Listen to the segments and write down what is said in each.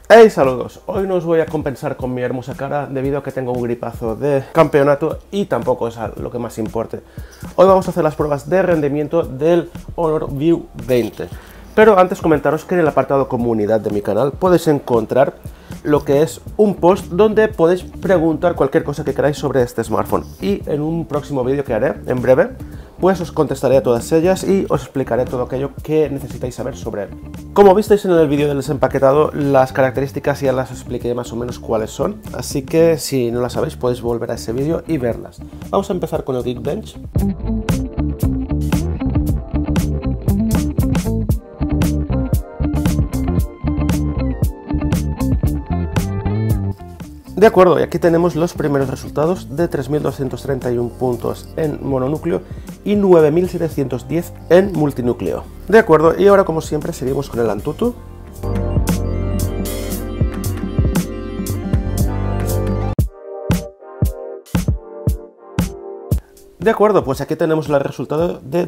Hey, saludos. Hoy no os voy a compensar con mi hermosa cara debido a que tengo un gripazo de campeonato y tampoco es lo que más importe. Hoy vamos a hacer las pruebas de rendimiento del Honor View 20. Pero antes comentaros que en el apartado comunidad de mi canal podéis encontrar lo que es un post donde podéis preguntar cualquier cosa que queráis sobre este smartphone. Y en un próximo vídeo que haré en breve, pues os contestaré a todas ellas y os explicaré todo aquello que necesitáis saber sobre él. Como visteis en el vídeo del desempaquetado, las características ya las expliqué más o menos cuáles son, así que si no las sabéis podéis volver a ese vídeo y verlas. Vamos a empezar con el Geekbench. De acuerdo, y aquí tenemos los primeros resultados de 3.231 puntos en mononúcleo y 9.710 en multinúcleo. De acuerdo, y ahora como siempre seguimos con el Antutu. De acuerdo, pues aquí tenemos el resultado de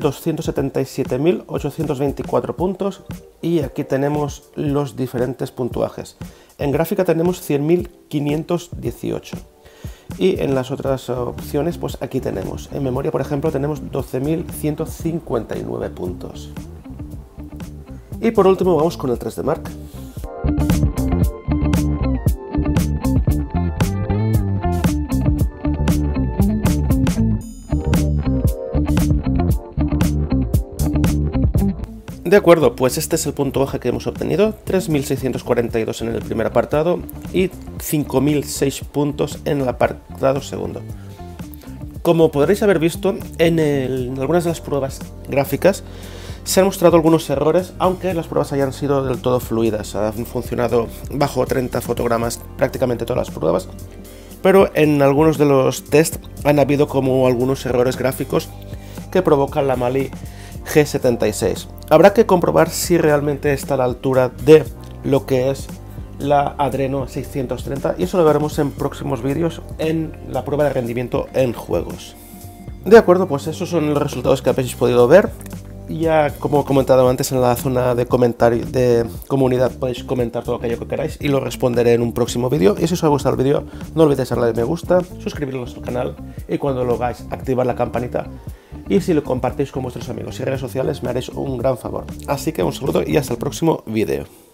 277.824 puntos y aquí tenemos los diferentes puntuajes. En gráfica tenemos 100.518 y en las otras opciones pues aquí tenemos. En memoria, por ejemplo, tenemos 12.159 puntos. Y por último vamos con el 3D Mark. De acuerdo, pues este es el puntaje que hemos obtenido, 3.642 en el primer apartado y 5.006 puntos en el apartado segundo. Como podréis haber visto, en algunas de las pruebas gráficas se han mostrado algunos errores, aunque las pruebas hayan sido del todo fluidas, han funcionado bajo 30 fotogramas prácticamente todas las pruebas, pero en algunos de los tests han habido como algunos errores gráficos que provocan la Mali G76. Habrá que comprobar si realmente está a la altura de lo que es la Adreno 630 y eso lo veremos en próximos vídeos en la prueba de rendimiento en juegos. De acuerdo, pues esos son los resultados que habéis podido ver. Ya como he comentado antes, en la zona de comentario de comunidad podéis comentar todo aquello que queráis y lo responderé en un próximo vídeo. Y si os ha gustado el vídeo, no olvidéis darle me gusta, suscribiros al canal y cuando lo hagáis activar la campanita. Y si lo compartís con vuestros amigos y redes sociales me haréis un gran favor. Así que un saludo y hasta el próximo vídeo.